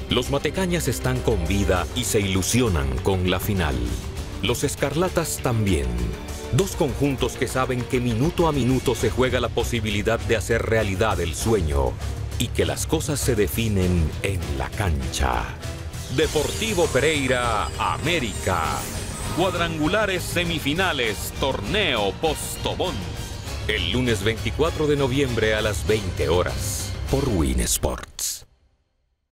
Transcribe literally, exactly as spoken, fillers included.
Los matecañas están con vida y se ilusionan con la final. Los escarlatas también. Dos conjuntos que saben que minuto a minuto se juega la posibilidad de hacer realidad el sueño y que las cosas se definen en la cancha. Deportivo Pereira, América. Cuadrangulares semifinales, torneo Postobón. El lunes veinticuatro de noviembre a las veinte horas por Winsport.